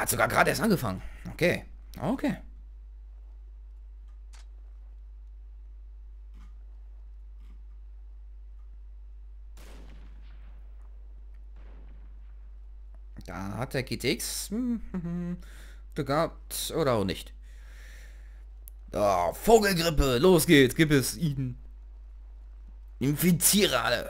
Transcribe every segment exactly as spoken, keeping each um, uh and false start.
Hat sogar gerade erst angefangen. Okay. Okay. Da hat der G T X hm, hm, hm, Glück gehabt oder auch nicht. Oh, Vogelgrippe, los geht's, gib es ihnen. Infiziere alle.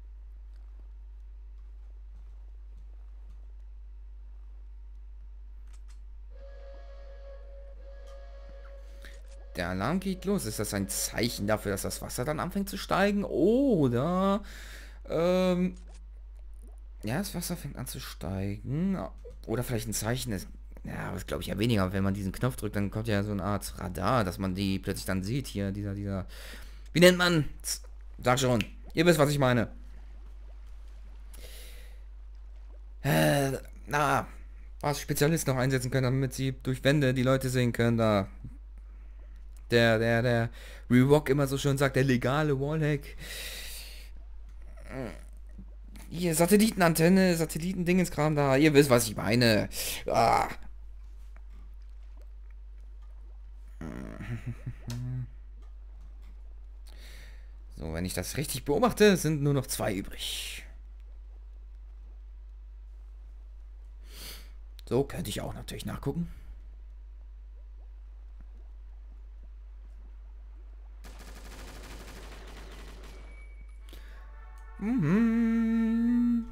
Der Alarm geht los. Ist das ein Zeichen dafür, dass das Wasser dann anfängt zu steigen? Oder ähm, ja, das Wasser fängt an zu steigen. Oder vielleicht ein Zeichen, das, ja, das glaube ich ja weniger. Wenn man diesen Knopf drückt, dann kommt ja so eine Art Radar, dass man die plötzlich dann sieht. Hier, dieser, dieser, wie nennt man? Sag schon. Ihr wisst, was ich meine. Äh, na, was Spezialisten noch einsetzen können, damit sie durch Wände die Leute sehen können. Da der, der, der Rewalk immer so schön sagt, der legale Wallhack. Hier, Satellitenantenne, Satellitendingenskram da. Ihr wisst, was ich meine. Ah. So, wenn ich das richtig beobachte, sind nur noch zwei übrig. So, könnte ich auch natürlich nachgucken. Mhm.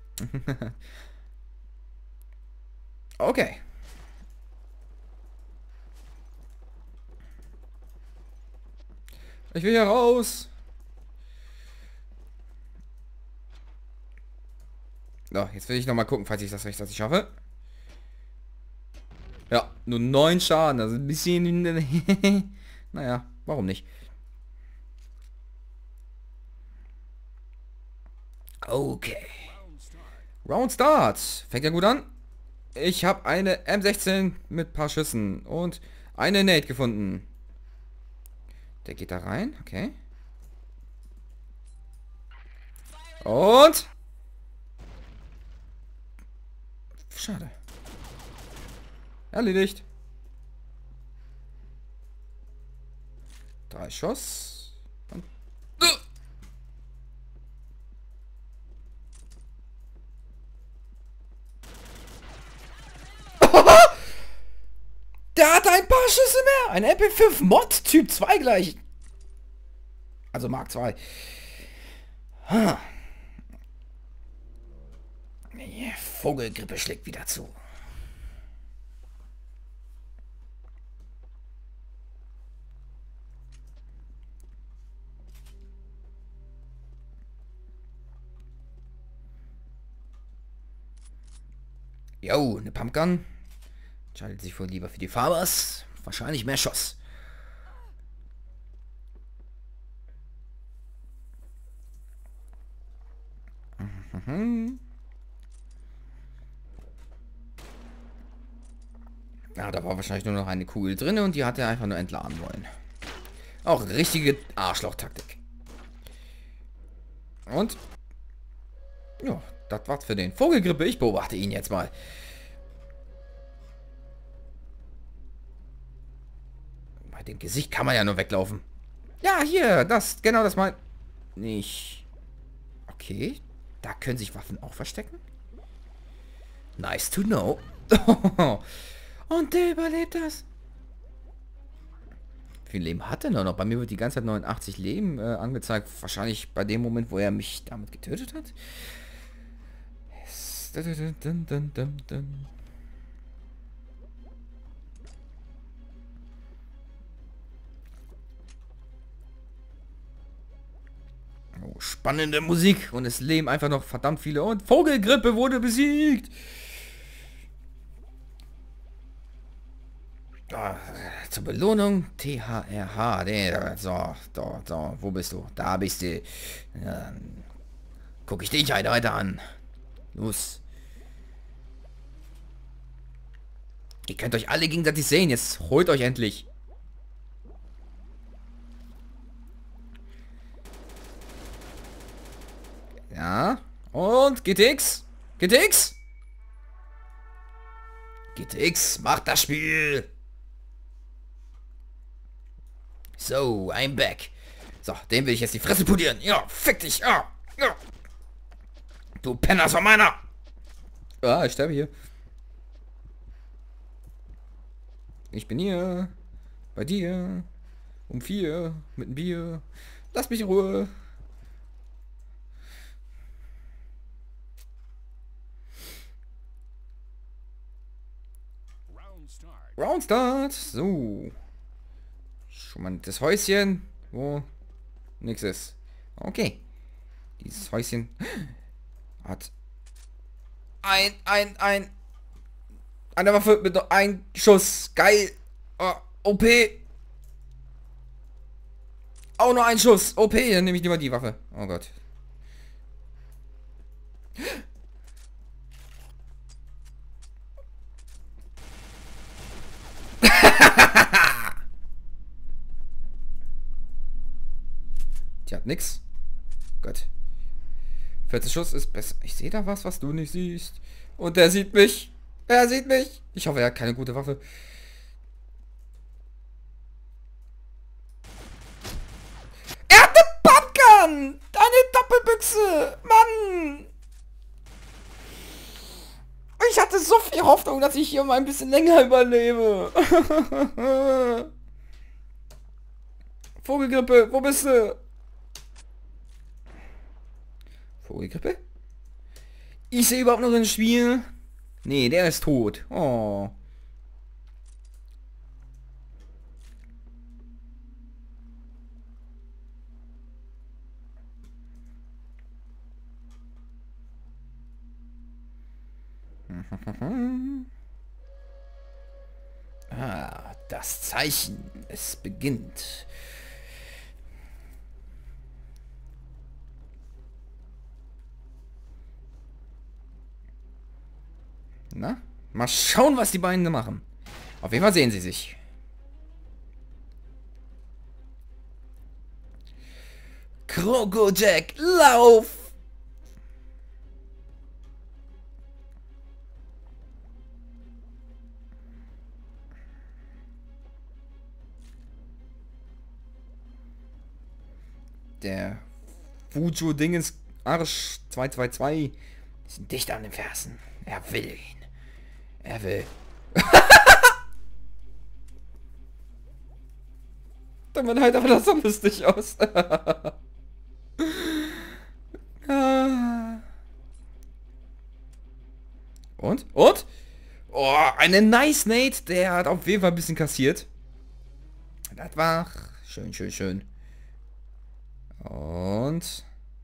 Okay. Ich will hier raus. So, jetzt will ich noch mal gucken, falls ich das rechtzeitig schaffe. Ja, nur neun Schaden, also ein bisschen... naja, warum nicht? Okay. Round Start. Fängt ja gut an. Ich habe eine M sechzehn mit ein paar Schüssen und eine Nate gefunden. Der geht da rein, okay. Und... Schade. Erledigt. Drei Schuss. Und... Der hat ein paar Schüsse mehr. Ein M P fünf Mod Typ zwei gleich. Also Mark zwei. Huh. Vogelgrippe schlägt wieder zu. Jo, eine Pumpgun. Entscheidet sich wohl lieber für die Farbers. Wahrscheinlich mehr Schuss. Mhm. Ja, da war wahrscheinlich nur noch eine Kugel drin und die hat er einfach nur entladen wollen. Auch richtige Arschloch-Taktik. Und? Ja, das war's für den Vogelgrippe. Ich beobachte ihn jetzt mal. Bei dem Gesicht kann man ja nur weglaufen. Ja, hier, das, genau das mal. Nicht. Okay, da können sich Waffen auch verstecken. Nice to know. Und der überlebt das. Wie viel Leben hat er noch? Bei mir wird die ganze Zeit neunundachtzig Leben äh, angezeigt. Wahrscheinlich bei dem Moment, wo er mich damit getötet hat. Oh, spannende Musik. Und es leben einfach noch verdammt viele. Und Vogelgrippe wurde besiegt. Oh, zur Belohnung T H R H. Nee, so, so, so, wo bist du? Da bist du. Ja, guck ich dich halt weiter an. Los. Ihr könnt euch alle gegenseitig sehen. Jetzt holt euch endlich. Ja. Und G T X? G T X? G T X, mach das Spiel. So, I'm back. So, dem will ich jetzt die Fresse polieren. Ja, fick dich. Ja, ja. Du Penner von meiner. Ah, ich sterbe hier. Ich bin hier. Bei dir. Um vier. Mit einem Bier. Lass mich in Ruhe. Round Start. So. Schon mal das Häuschen, wo nichts ist. Okay. Dieses Häuschen hat ein, ein, ein eine Waffe mit nur ein Schuss. Geil. Oh, O P. Auch nur ein Schuss. O P. Dann nehme ich lieber die Waffe. Oh Gott. Die hat nix. Gott. vierzig Schuss ist besser. Ich sehe da was, was du nicht siehst. Und der sieht mich. Er sieht mich. Ich hoffe, er hat keine gute Waffe. Er hat eine Pumpgun! Eine Doppelbüchse! Mann! Ich hatte so viel Hoffnung, dass ich hier mal ein bisschen länger überlebe. Vogelgrippe, wo bist du? Vogelgrippe? Ich sehe überhaupt noch ein Spiel. Nee, der ist tot. Oh. Ah, das Zeichen. Es beginnt. Na? Mal schauen, was die beiden machen. Auf jeden Fall sehen sie sich. Kroko Jack, lauf! Der Fujo Dingens Arsch zwei zwei zwei sind dicht an den Fersen. Er will ihn. Er will. Tut mir leid, aber das sah lustig aus. Und? Und? Oh, eine nice Nate. Der hat auf jeden Fall ein bisschen kassiert. Das war schön, schön, schön. Und...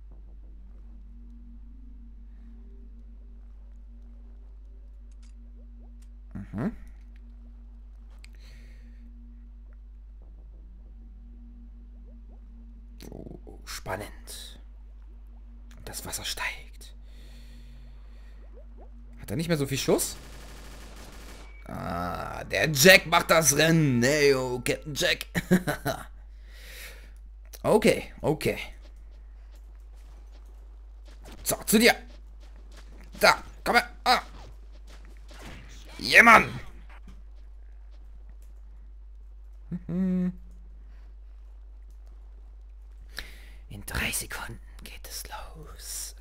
Mhm. Oh, spannend. Und das Wasser steigt. Hat er nicht mehr so viel Schuss? Ah, der Jack macht das Rennen. Hey, oh, Captain Jack. Okay, okay. So, zu dir. Da, komm her. Ah. Jemand. In drei Sekunden geht es los.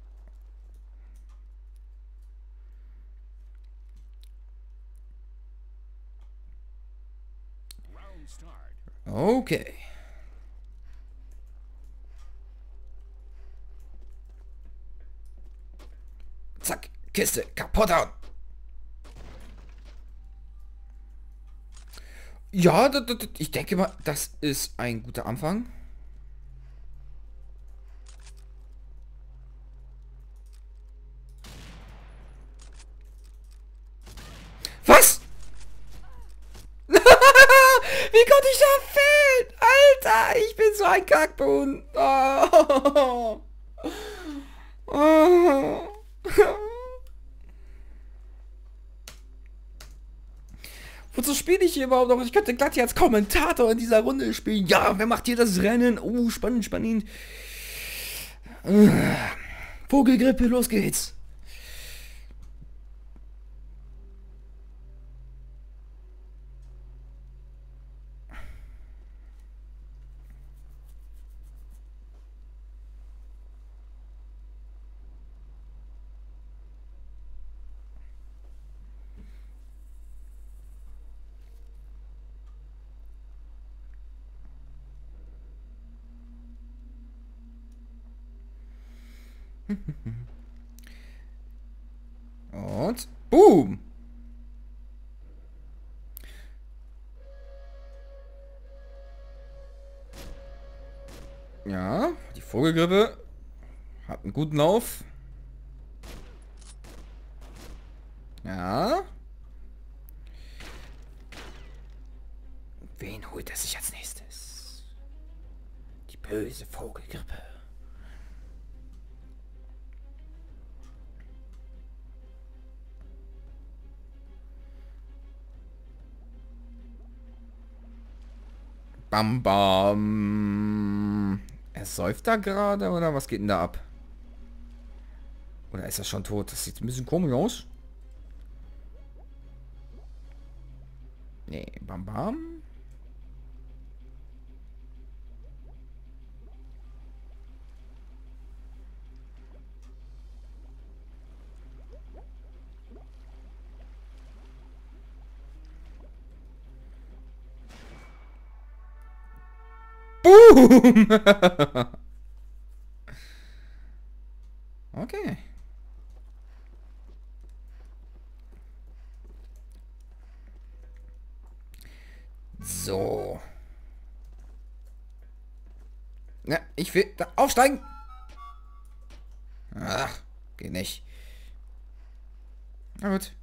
Okay. Zack, Kiste kaputt hauen. Ja, d -d -d ich denke mal, das ist ein guter Anfang. Was? Wie konnte ich da fehlen? Alter, ich bin so ein Kackbohnen. Oh. Oh. Wozu spiele ich hier überhaupt noch? Ich könnte glatt hier als Kommentator in dieser Runde spielen. Ja, wer macht hier das Rennen? Oh, spannend, spannend. Vogelgrippe, los geht's. Und boom! Ja, die Vogelgrippe hat einen guten Lauf. Ja. Wen holt er sich als nächstes? Die böse Vogelgrippe. Bam, bam. Er säuft da gerade oder was geht denn da ab? Oder ist er schon tot? Das sieht ein bisschen komisch aus. Nee, bam, bam. Boom! Okay. So. Na, ich will da aufsteigen. Ach, geht nicht. Na gut.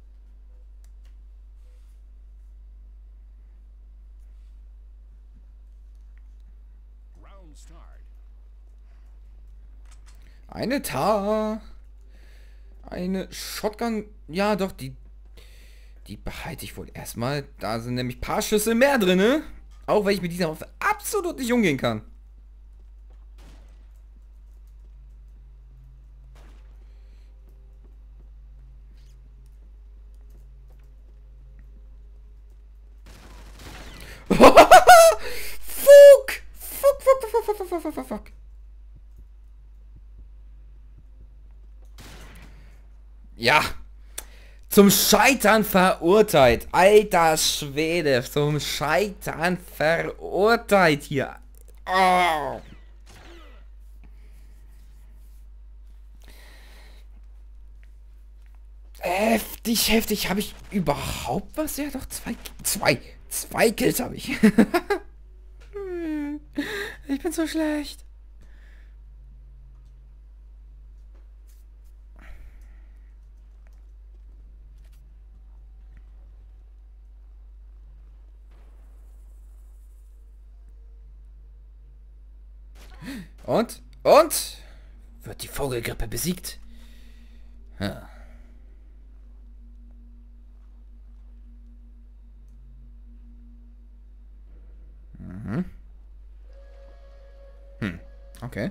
Eine Tar. Eine Shotgun. Ja, doch, die die behalte ich wohl erstmal. Da sind nämlich ein paar Schüsse mehr drin, ne? Auch weil ich mit dieser Waffe absolut nicht umgehen kann. Fuck! Fuck, fuck, fuck, fuck, fuck, fuck, fuck, fuck. Ja. Zum Scheitern verurteilt. Alter Schwede. Zum Scheitern verurteilt hier. Oh. Heftig, heftig. Habe ich überhaupt was? Ja, doch zwei. Zwei. Zwei Kills habe ich. Ich bin so schlecht. Und? Und? Wird die Vogelgrippe besiegt? Ja. Mhm. Hm. Okay.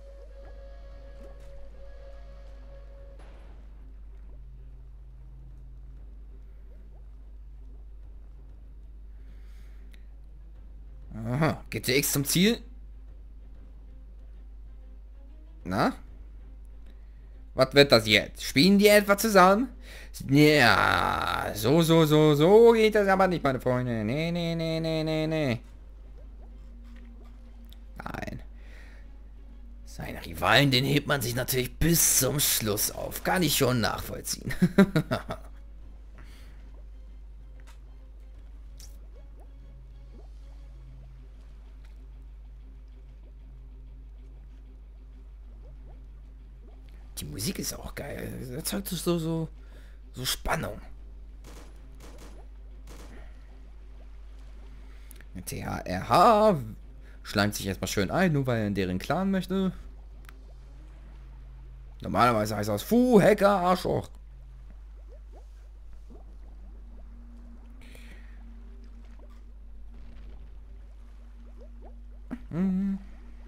Aha. G T X zum Ziel. Na? Was wird das jetzt? Spielen die etwa zusammen? Ja, so, so, so, so geht das aber nicht, meine Freunde. Nee, nee, nee, nee, nee, nee. Nein. Seinen Rivalen, den hebt man sich natürlich bis zum Schluss auf. Kann ich schon nachvollziehen. Die Musik ist auch geil. Das erzeugt so, so, so Spannung. T H R H schleimt sich erstmal schön ein, nur weil er in deren Clan möchte. Normalerweise heißt das Fu, Hacker, Arschloch. Mhm.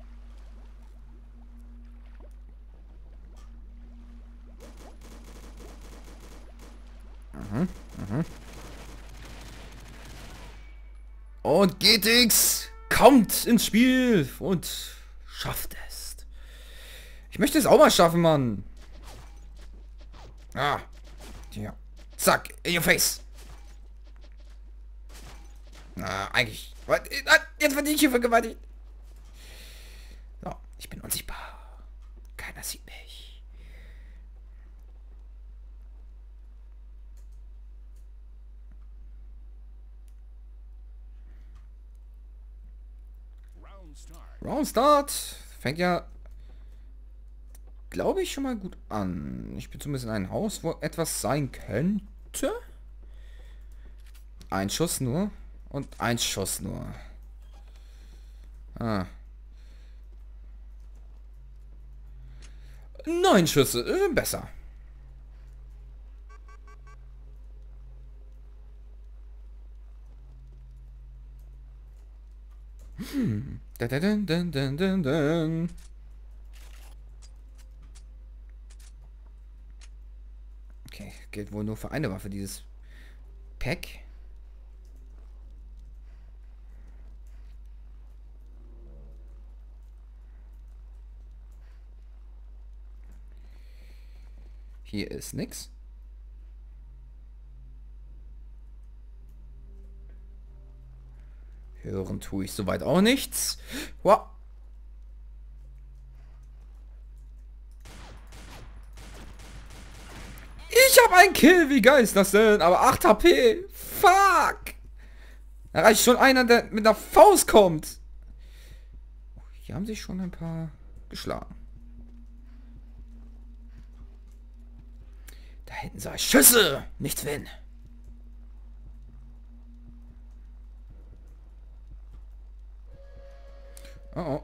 Mhm. Mhm. Und G T X kommt ins Spiel und schafft es. Ich möchte es auch mal schaffen, Mann. Ah. Ja. Zack, in your face. Na, eigentlich. Jetzt werde ich hier vergewaltigt. So, ich bin unsichtbar. Keiner sieht mich. Round Start. Fängt ja, glaube ich, schon mal gut an. Ich bin zumindest in einem Haus, wo etwas sein könnte. Ein Schuss nur. Und ein Schuss nur. Ah. Neun Schüsse. Äh, besser. Hm. Dun, dun, dun, dun, dun, dun. Okay, gilt wohl nur für eine Waffe, dieses Pack. Hier ist nix. Hören tue ich soweit auch nichts. Wow. Ich habe einen Kill. Wie geil ist das denn? Aber acht H P. Fuck. Da reicht schon einer, der mit einer Faust kommt. Hier haben sich schon ein paar geschlagen. Da hinten sei Schüsse. Nichts wenn. Oh oh.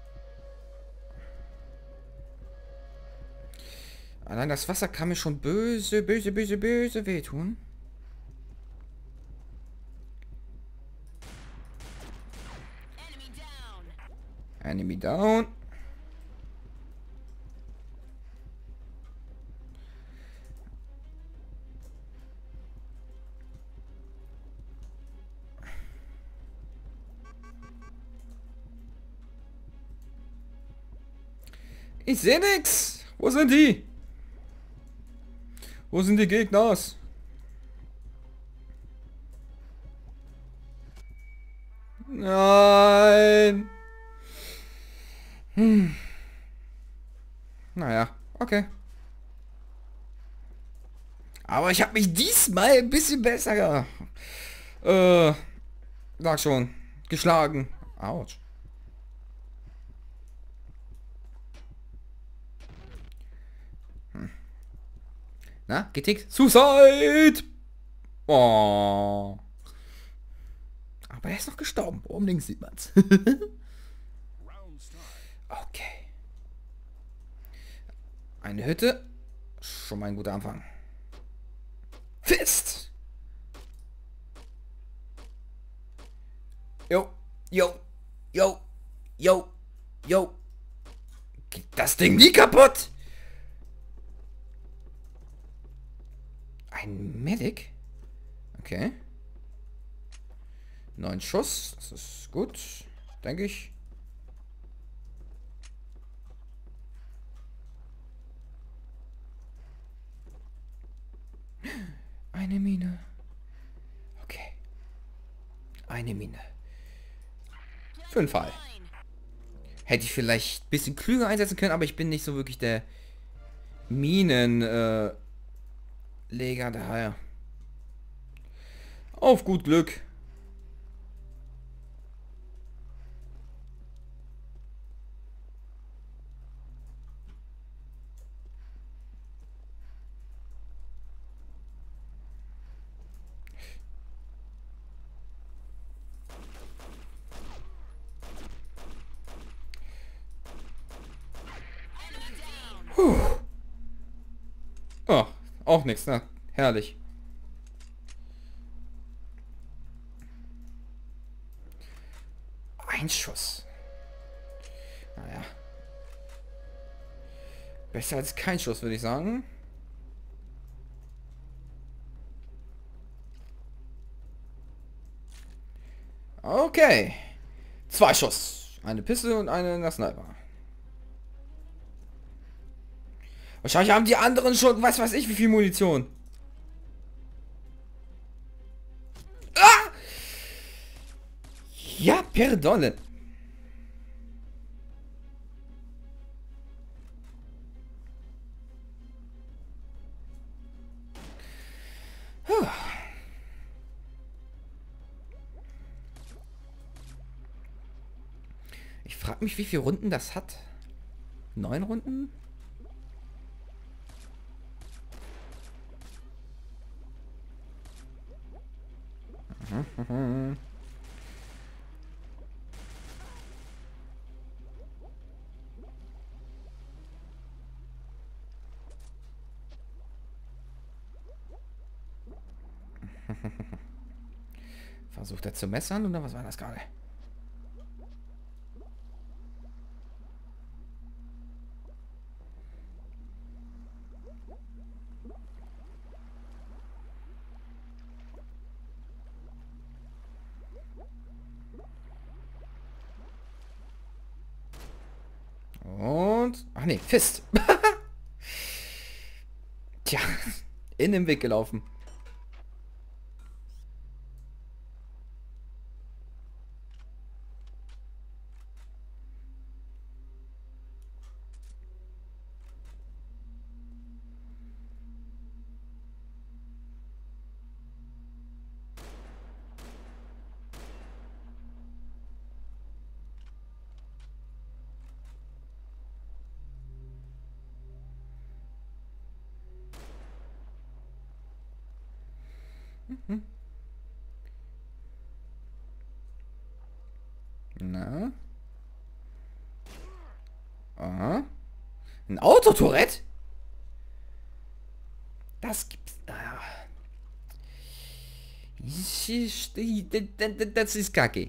Allein das Wasser kann mir schon böse, böse, böse, böse wehtun. Enemy down. Ich sehe nix. Wo sind die? Wo sind die Gegner? Nein. Hm. Naja, okay. Aber ich habe mich diesmal ein bisschen besser äh, sag schon, geschlagen. Autsch. Hm. Na, getickt? Suicide! Oh. Aber er ist noch gestorben. Oben links sieht man's. Okay. Eine Hütte. Schon mal ein guter Anfang. Fist! Jo, jo, jo, jo, jo. Geht das Ding nie kaputt? Ein Medic? Okay. Neun Schuss. Das ist gut, denke ich. Eine Mine. Okay. Eine Mine. Für den Fall. Hätte ich vielleicht ein bisschen klüger einsetzen können, aber ich bin nicht so wirklich der Minenleger, äh, daher. Auf gut Glück. Puh. Oh, auch nichts, ne? Herrlich. Ein Schuss. Naja. Besser als kein Schuss, würde ich sagen. Okay. Zwei Schuss. Eine Piste und eine in der Sniper. Wahrscheinlich haben die anderen schon, was weiß ich, wie viel Munition. Ah! Ja, perdone. Puh. Ich mich, wie viele Runden das hat. Neun Runden? Mhm. Versucht er zu messern oder was war das gerade? Und... Ach nee, Fist. Tja, in den Weg gelaufen. Mhm. Na? Aha. Ein Autotourette? Das gibt's... Ah. Das ist kacke.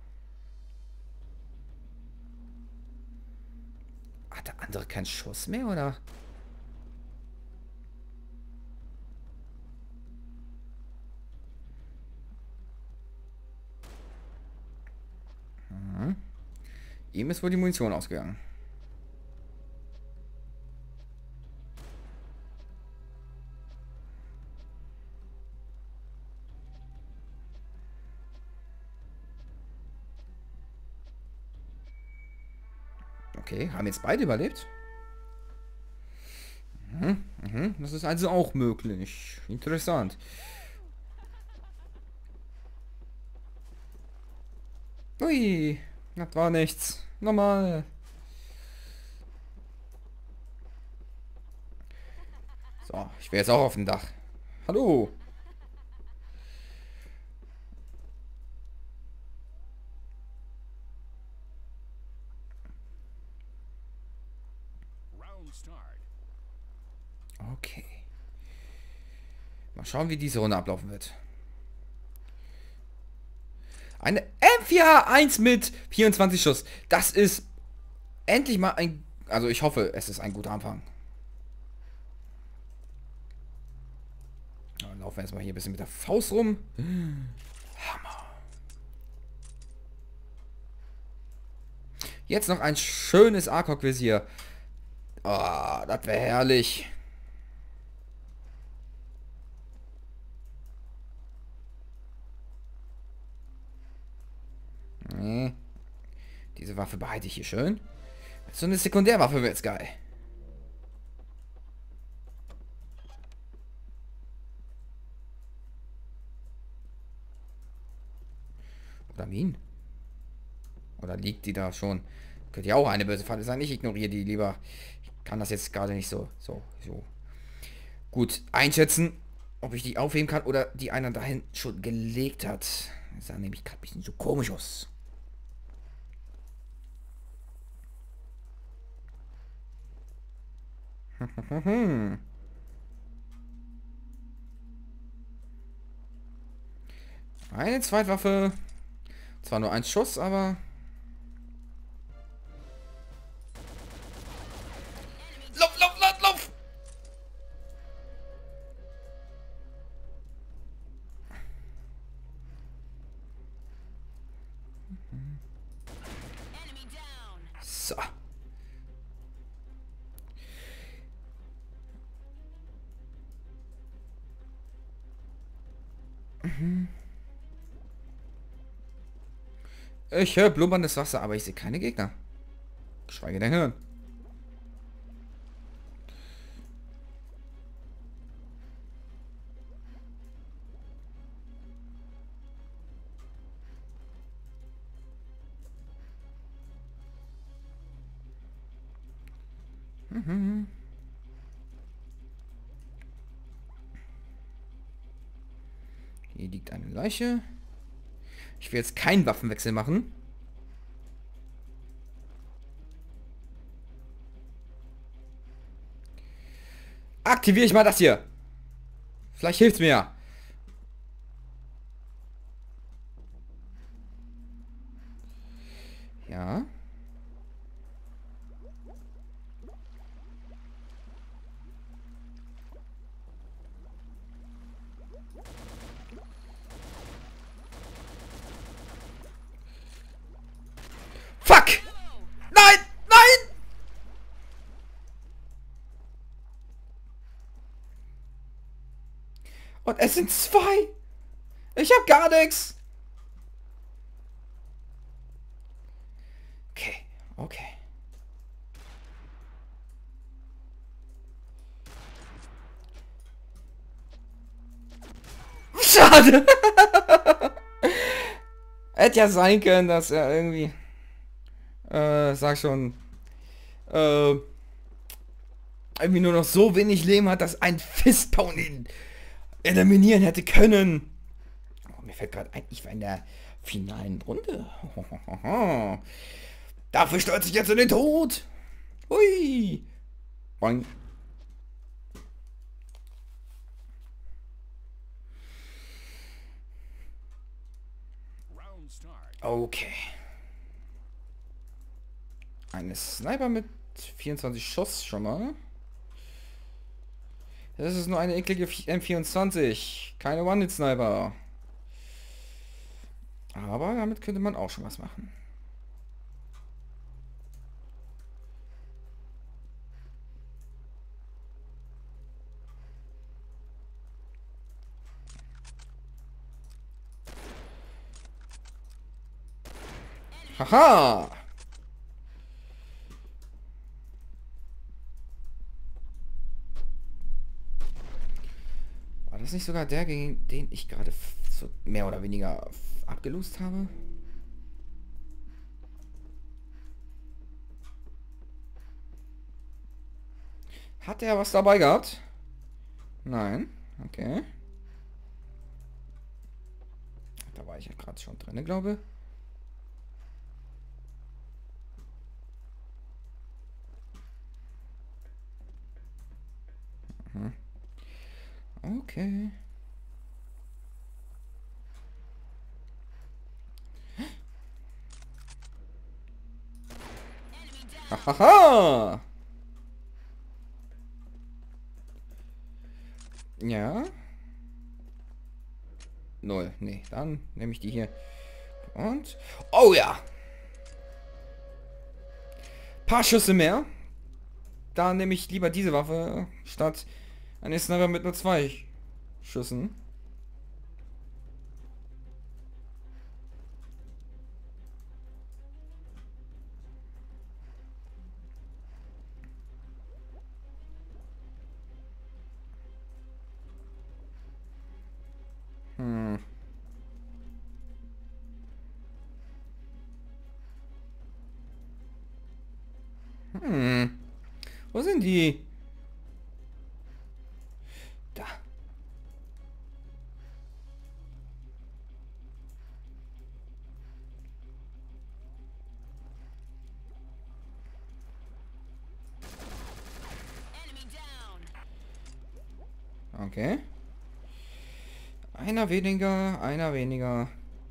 Hat der andere keinen Schuss mehr, oder? Mhm. Ihm ist wohl die Munition ausgegangen. Okay, haben jetzt beide überlebt? Mhm, mhm, das ist also auch möglich. Interessant. Ui, das war nichts. Normal. So, ich wäre jetzt auch auf dem Dach. Hallo. Okay. Mal schauen, wie diese Runde ablaufen wird. Eine M vier H eins mit vierundzwanzig Schuss. Das ist endlich mal ein... Also ich hoffe, es ist ein guter Anfang. Dann laufen wir erstmal hier ein bisschen mit der Faust rum. Hammer. Jetzt noch ein schönes A C O G-Visier. Ah, oh, das wäre herrlich. Nee. Diese Waffe behalte ich hier schön. So eine Sekundärwaffe wäre jetzt geil. Oder Minen? Oder liegt die da schon? Könnte ja auch eine böse Falle sein. Ich ignoriere die lieber. Ich kann das jetzt gerade nicht so, so, so gut einschätzen, ob ich die aufheben kann oder die einer dahin schon gelegt hat. Das sah nämlich gerade ein bisschen so komisch aus. Eine Zweitwaffe. Zwar nur ein Schuss, aber... Lauf, lauf, lauf, lauf! So. Ich höre blubberndes Wasser, aber ich sehe keine Gegner. Geschweige denn hören. Mhm. Hier liegt eine Leiche. Ich will jetzt keinen Waffenwechsel machen. Aktiviere ich mal das hier. Vielleicht hilft es mir ja. Ja. Fuck! Nein! Nein! Und es sind zwei! Ich hab gar nichts! Okay, okay. Schade! Hätte ja sein können, dass er irgendwie... Äh, sag schon... Äh... irgendwie nur noch so wenig Leben hat, dass ein Fistpound ihn eliminieren hätte können. Oh, mir fällt gerade ein, ich war in der finalen Runde. Dafür stürze ich jetzt in den Tod. Hui. Boing. Okay. Eine Sniper mit vierundzwanzig Schuss schon mal. Das ist nur eine eklige M vierundzwanzig. Keine One-Hit-Sniper. Aber damit könnte man auch schon was machen. Haha! War das nicht sogar der, gegen den ich gerade so mehr oder weniger abgelost habe? Hat er was dabei gehabt? Nein. Okay. Da war ich ja gerade schon drin, glaube ich. Mhm. Okay. Hahaha! Ja. Null. Nee, dann nehme ich die hier. Und... Oh ja! Paar Schüsse mehr. Da nehme ich lieber diese Waffe statt eine Sniper mit nur zwei Schüssen. Hm. Hm. Wo sind die? Da. Okay. Einer weniger, einer weniger.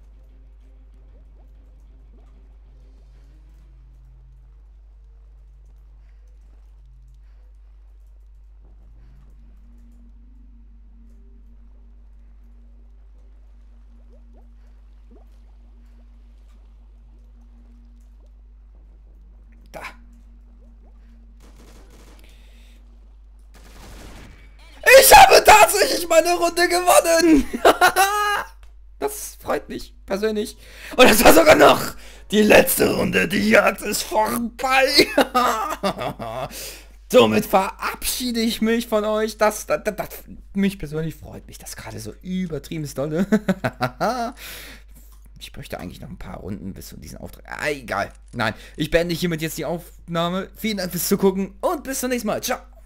Da. Ich habe tatsächlich meine Runde gewonnen. Das freut mich persönlich. Und das war sogar noch die letzte Runde. Die Jagd ist vorbei. Somit verabschiede ich mich von euch. Das, das, das, das mich persönlich freut mich das gerade so übertrieben ist dolle. Ich bräuchte eigentlich noch ein paar Runden bis zu diesem Auftrag. Ah, egal. Nein, ich beende hiermit jetzt die Aufnahme. Vielen Dank fürs Zugucken und bis zum nächsten Mal. Ciao.